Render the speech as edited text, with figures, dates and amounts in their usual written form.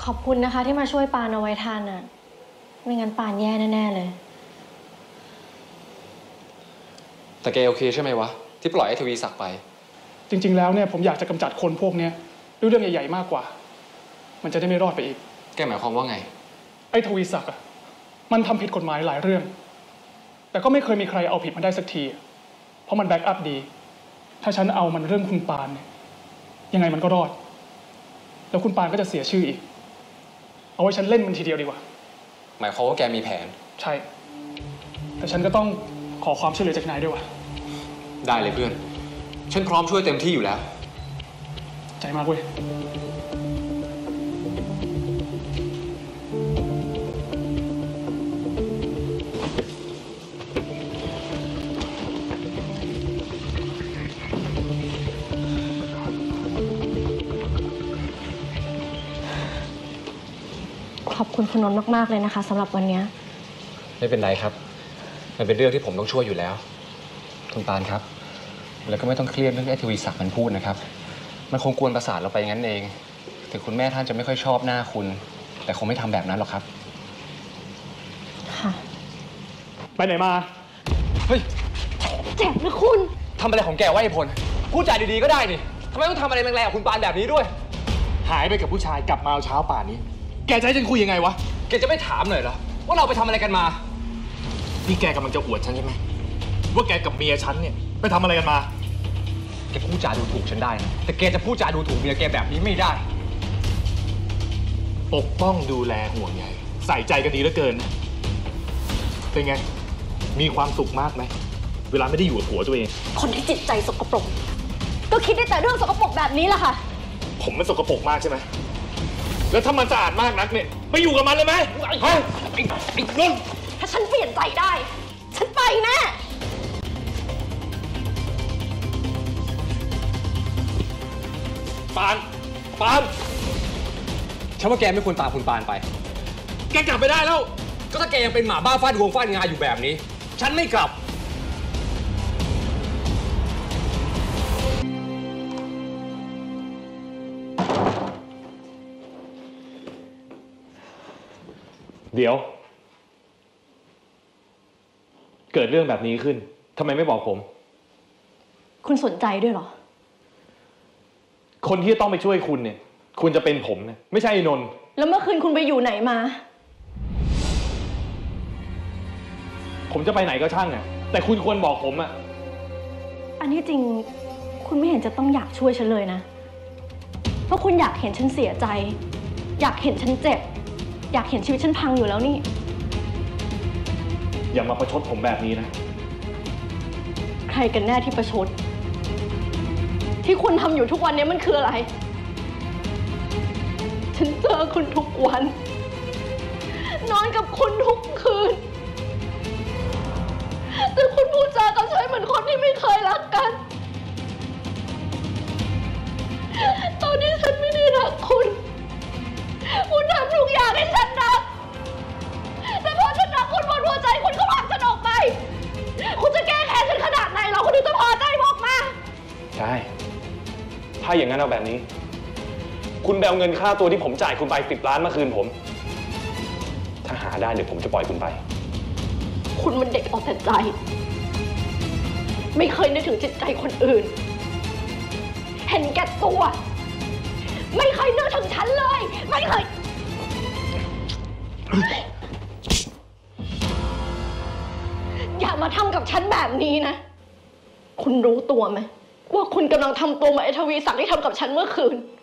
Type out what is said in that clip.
ขอบคุณนะคะที่มาช่วยปานเอาไว้ทันอ่ะไม่งั้นปานแย่แน่ๆเลยแต่แกโอเคใช่ไหมวะที่ปล่อยให้ทวีศักดิ์ไปจริงๆแล้วเนี่ยผมอยากจะกำจัดคนพวกนี้ด้วยเรื่องใหญ่ๆมากกว่ามันจะได้ไม่รอดไปอีกแกหมายความว่าไงไอ้ทวีศักดิ์อ่ะมันทำผิดกฎหมายหลายเรื่องแต่ก็ไม่เคยมีใครเอาผิดมันได้สักทีเพราะมันแบ็กอัพดีถ้าฉันเอามันเรื่องคุณปานเนี่ยยังไงมันก็รอดแล้วคุณปานก็จะเสียชื่ออีกเอาไว้ฉันเล่นมันทีเดียวดีกว่าหมายความว่าแกมีแผนใช่แต่ฉันก็ต้องขอความช่วยเหลือจากนายด้วยว่ะได้เลยเพื่อนฉันพร้อมช่วยเต็มที่อยู่แล้วใจมากเว้ยขอบคุณคุณนนท์มากๆเลยนะคะสำหรับวันนี้ไม่เป็นไรครับมันเป็นเรื่องที่ผมต้องช่วยอยู่แล้วคุณปานครับแล้วก็ไม่ต้องเครียดเรื่องไอ้ทวีศักดิ์มันพูดนะครับมันคงกวนประสาทเราไปงั้นเองถึงคุณแม่ท่านจะไม่ค่อยชอบหน้าคุณแต่คงไม่ทำแบบนั้นหรอกครับค่ะไปไหนมาเฮ้ยเจ็บนะคุณทำอะไรของแกวะไอ้พลพูดจาดีๆก็ได้นี่ทำไมต้องทำอะไรแรงๆกับคุณปานแบบนี้ด้วยหายไปกับผู้ชายกลับมาเอาเช้าป่านนี้แกจะให้ฉันคุยยังไงวะแกจะไม่ถามหน่อยเหรอว่าเราไปทำอะไรกันมานี่แกกำลังจะอวดฉันใช่ไหมว่าแกกับเมียฉันเนี่ยไปทำอะไรกันมาแกพูดจาดูถูกฉันได้นะแต่แกจะพูดจาดูถูกเมียแกแบบนี้ไม่ได้ปกป้องดูแลห่วงใยใส่ใจกันดีเหลือเกินเป็นไงมีความสุขมากไหมเวลาไม่ได้อยู่กับผัวตัวเองคนที่จิตใจสกปรกก็คิดได้แต่เรื่องสกปรกแบบนี้แหละค่ะผมมันสกปรกมากใช่ไหมแล้วถ้ามันสะอาดมากนักเนี่ยไปอยู่กับมันเลยไหมฮะไอ้นนท์ถ้าฉันเปลี่ยนใจได้ฉันไปแน่ปานฉันว่าแกไม่ควรตามคุณปานไปแกกลับไปได้แล้วก็ถ้าแกยังเป็นหมาบ้าฟาดงวงฟาดงาอยู่แบบนี้ฉันไม่กลับเดี๋ยวเกิดเรื่องแบบนี้ขึ้นทำไมไม่บอกผมคุณสนใจด้วยเหรอคนที่ต้องไปช่วยคุณเนี่ยคุณจะเป็นผมนะไม่ใช่ไอ้นนท์แล้วเมื่อคืนคุณไปอยู่ไหนมาผมจะไปไหนก็ช่างอ่ะแต่คุณควรบอกผมอ่ะอันนี้จริงคุณไม่เห็นจะต้องอยากช่วยฉันเลยนะเพราะคุณอยากเห็นฉันเสียใจอยากเห็นฉันเจ็บอยากเห็นชีวิตฉันพังอยู่แล้วนี่อย่ามาประชดผมแบบนี้นะใครกันแน่ที่ประชดที่คุณทำอยู่ทุกวันนี้มันคืออะไรฉันเจอคุณทุกวันนอนกับคุณทุกคืนแต่คุณพูดจากับฉันเหมือนคนที่ไม่เคยรักกันตอนนี้ฉันไม่ได้รักคุณทำทุกอย่างให้ฉันรักแต่พอฉันรักคุณหมดหัวใจคุณก็ผลักฉันออกไปคุณจะแก้แค้นฉันขนาดไหนเราคุณถึงจะพอใจบอกมาใช่ถ้าอย่างนั้นเอาแบบนี้คุณไปเอาเงินค่าตัวที่ผมจ่ายคุณไป10 ล้านมาคืนผมถ้าหาได้เดี๋ยวผมจะปล่อยคุณไปคุณมันเด็กเอาแต่ใจไม่เคยนึกถึงจิตใจคนอื่นเห็นแก่ตัวไม่เคยนึกถึงฉันเลยไม่เคยอย่ามาทำกับฉันแบบนี้นะคุณรู้ตัวไหมว่าคุณกำลังทำตัวเหมือนไอ้ทวีศักดิ์ที่ทำกับฉันเมื่อคืน